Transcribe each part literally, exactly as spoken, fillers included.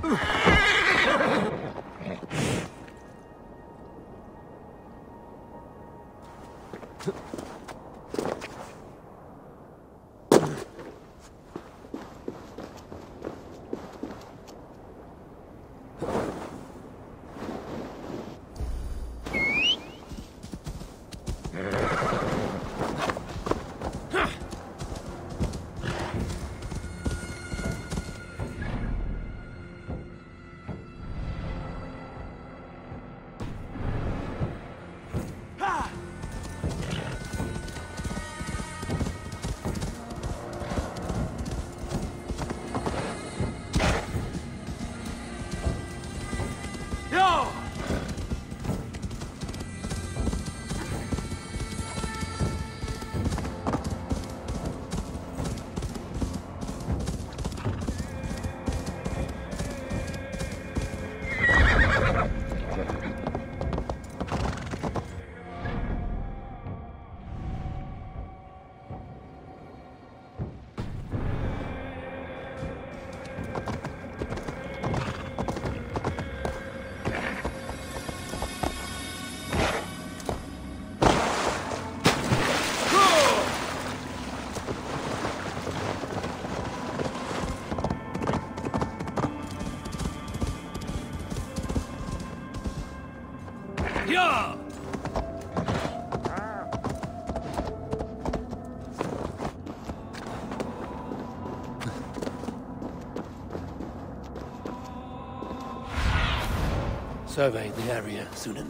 Survey the area, Sunan.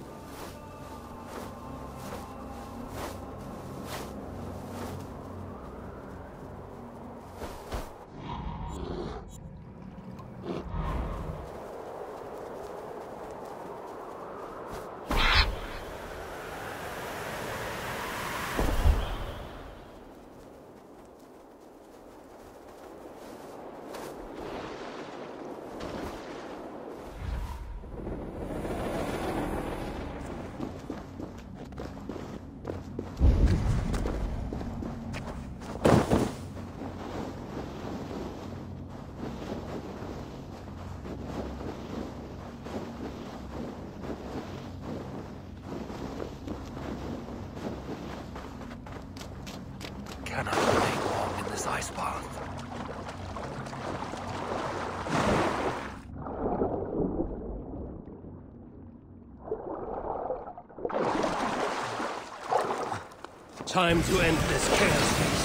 Cannot remain long in this ice path. Time to end this chaos feast.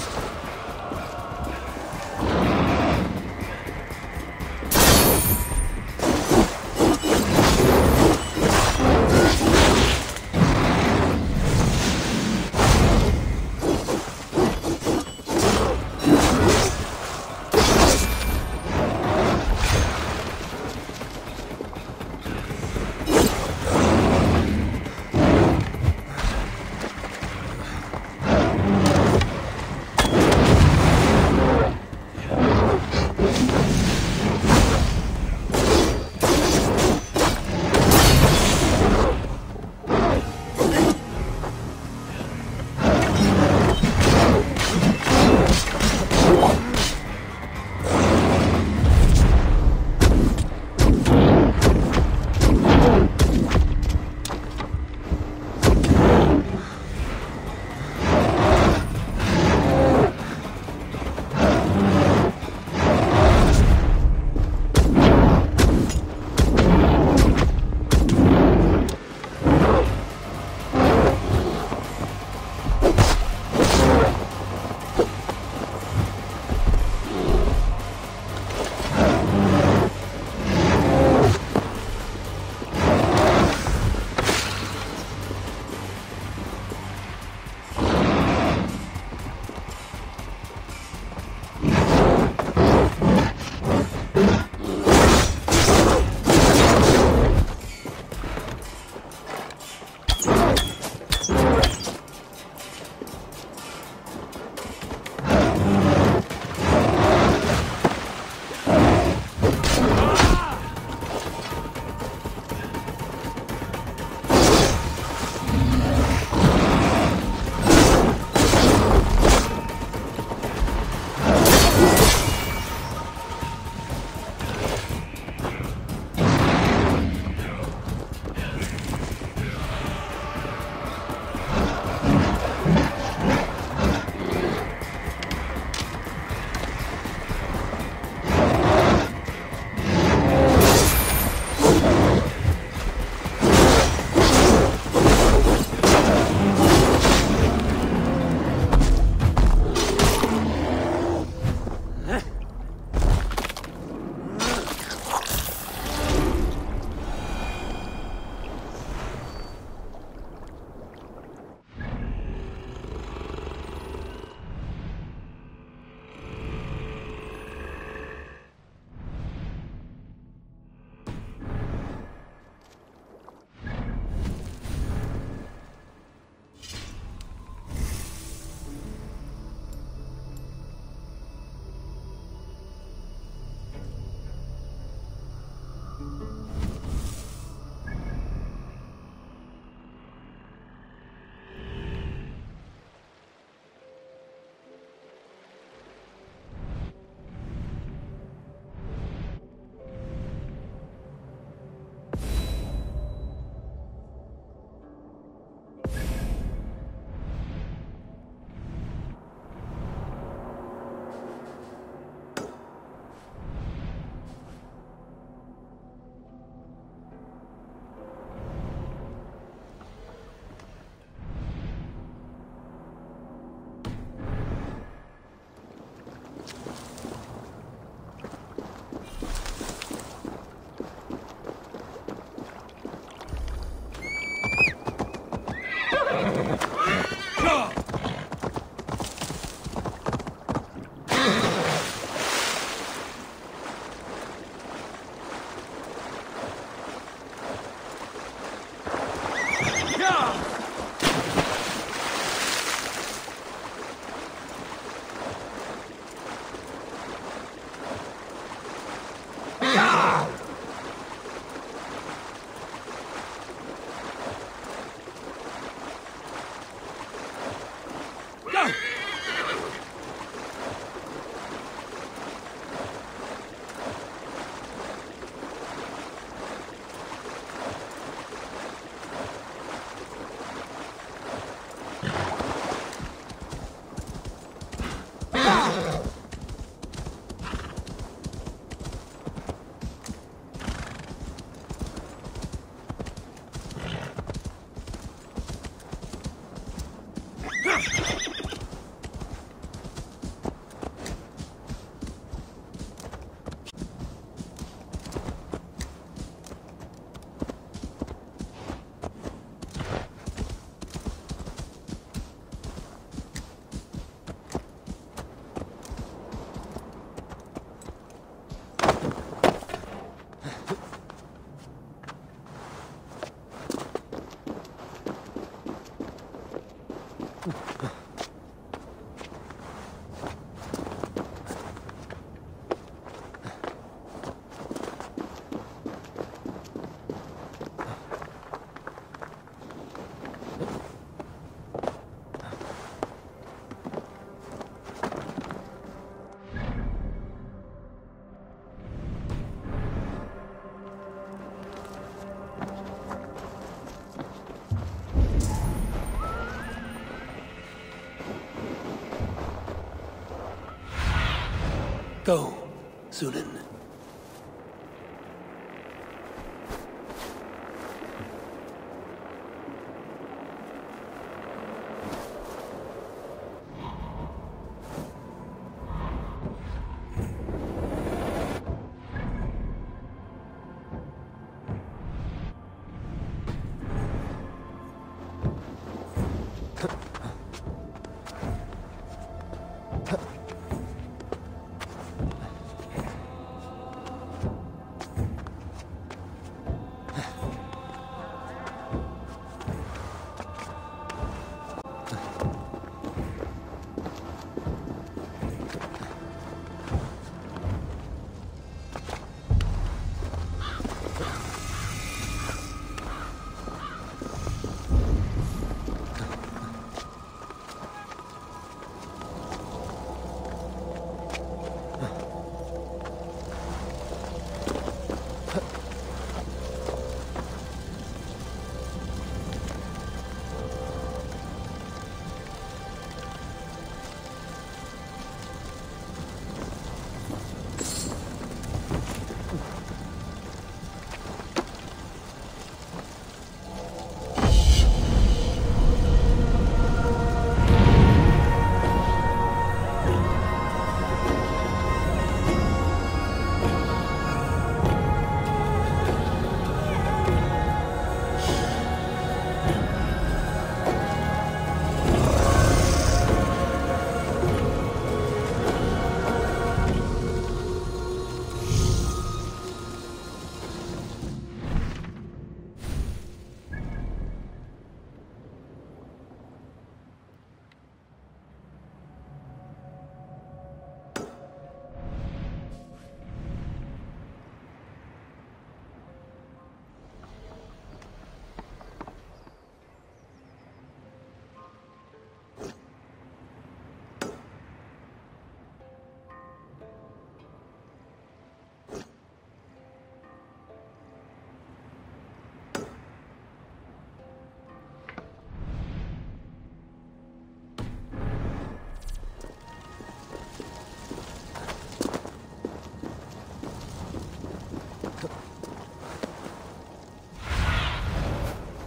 Go, Sunan.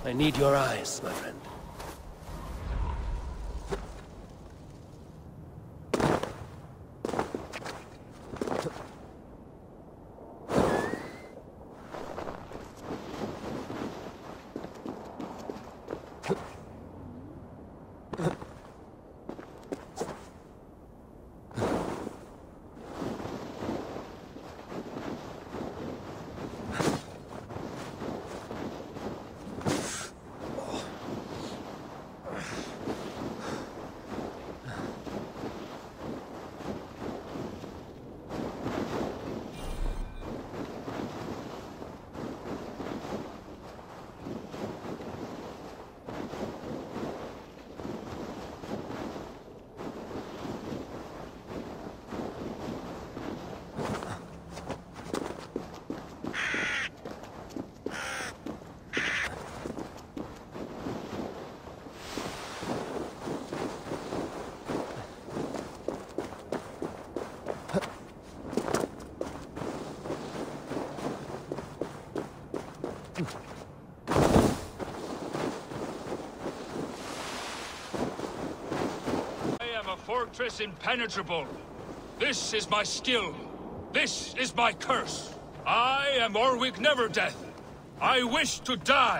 I need your eyes, my friend. Fortress impenetrable. This is my skill. This is my curse. I am Orwig Everdeath. I wish to die.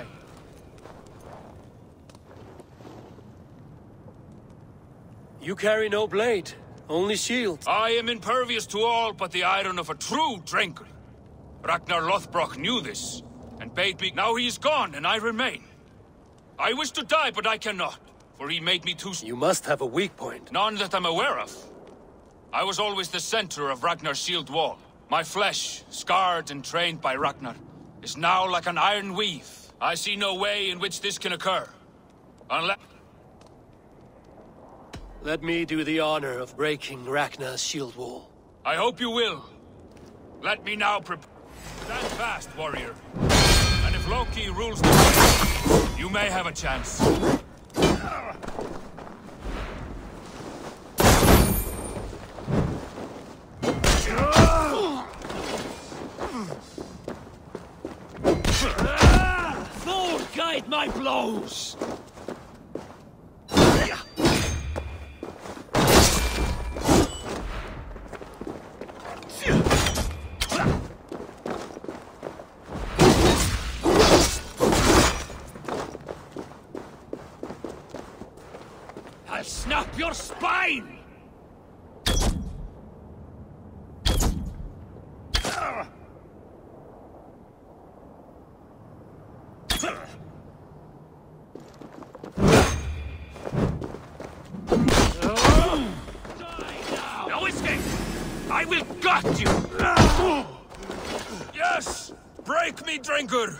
You carry no blade, only shield. I am impervious to all but the iron of a true drinker. Ragnar Lothbrok knew this, and bade me. Now he is gone, and I remain. I wish to die, but I cannot. For he made me too... You must have a weak point. None that I'm aware of. I was always the center of Ragnar's shield wall. My flesh, scarred and trained by Ragnar, is now like an iron weave. I see no way in which this can occur. Unless... Let me do the honor of breaking Ragnar's shield wall. I hope you will. Let me now prepare... Stand fast, warrior. And if Loki rules the place, you may have a chance. Thor, guide my blows! I'll snap your spine! No escape! I will gut you! Yes! Break me, drinker!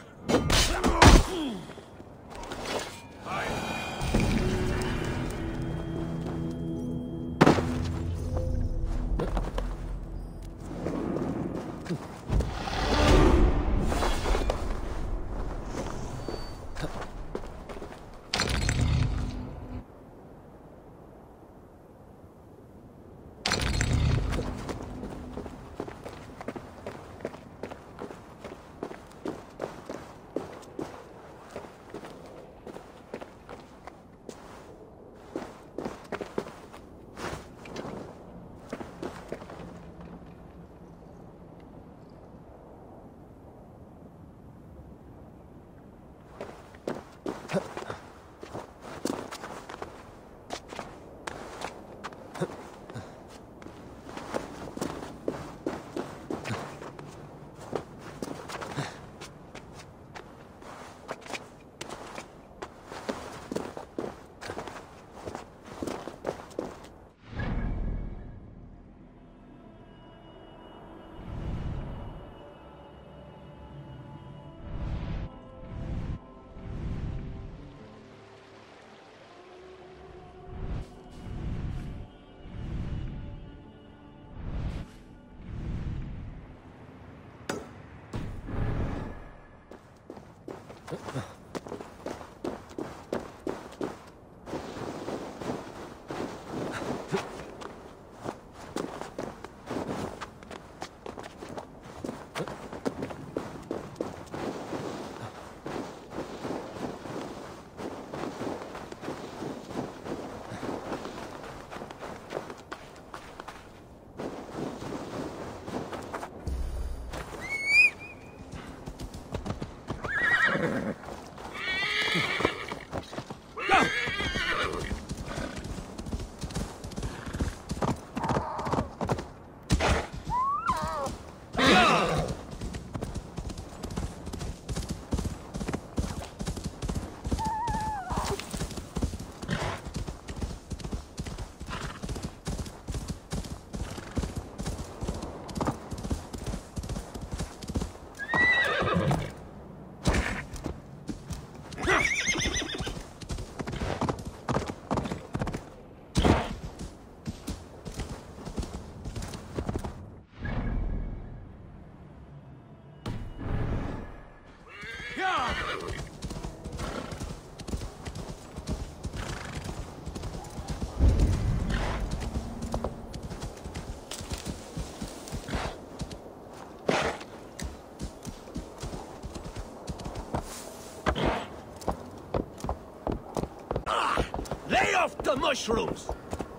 Lay off the mushrooms!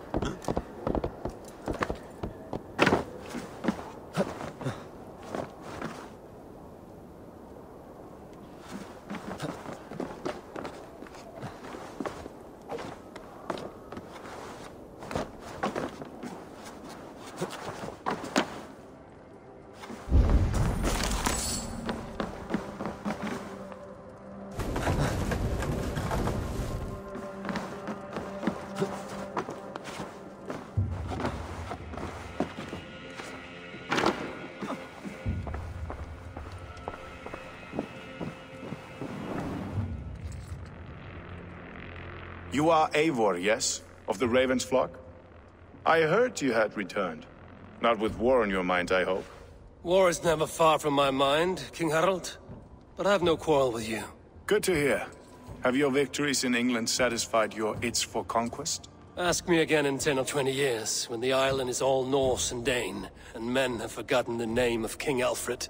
You are Eivor, yes? Of the Raven's flock? I heard you had returned. Not with war on your mind, I hope. War is never far from my mind, King Harald. But I have no quarrel with you. Good to hear. Have your victories in England satisfied your itch for conquest? Ask me again in ten or twenty years, when the island is all Norse and Dane, and men have forgotten the name of King Alfred.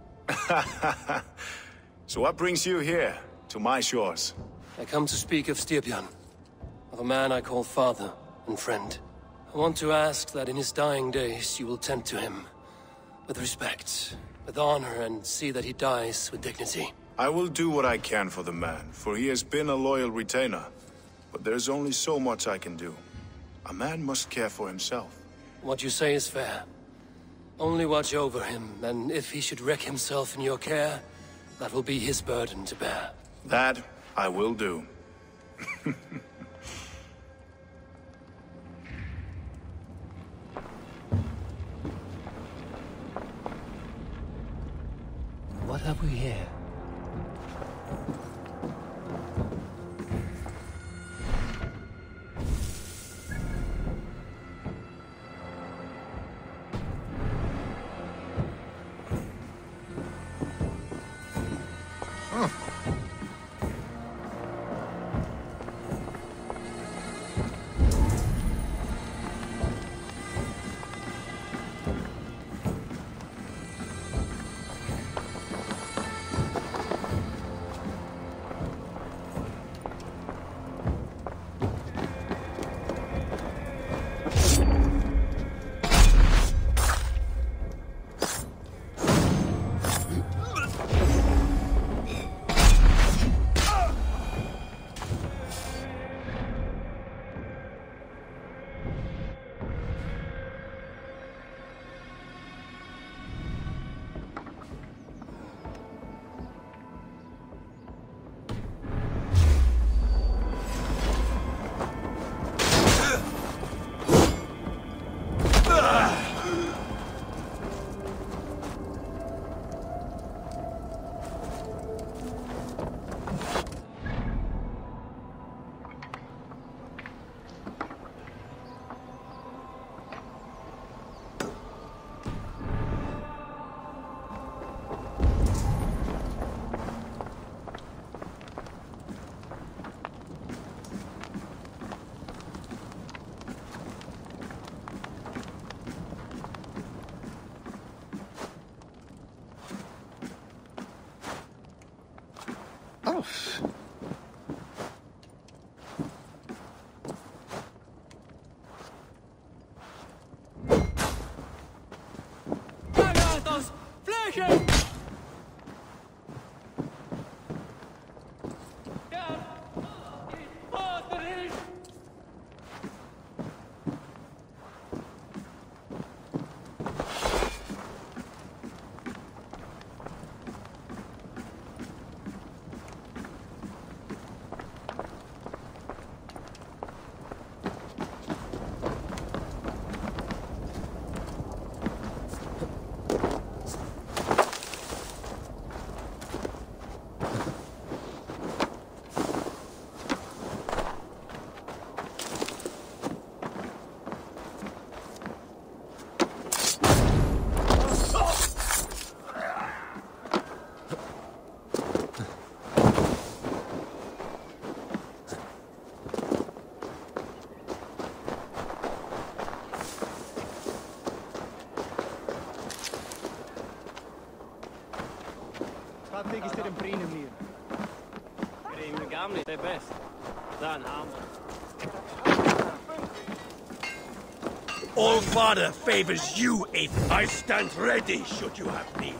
So what brings you here, to my shores? I come to speak of Styrbjörn, of a man I call father and friend. I want to ask that in his dying days you will tend to him, with respect, with honor, and see that he dies with dignity. I will do what I can for the man, for he has been a loyal retainer. But there's only so much I can do. A man must care for himself. What you say is fair. Only watch over him, and if he should wreck himself in your care, that will be his burden to bear. That I will do. What have we here? Fattigste den brinner mir. Grim gamle, det är bäst. Den han. All Father favors you, Aiden. I stand ready should you have need.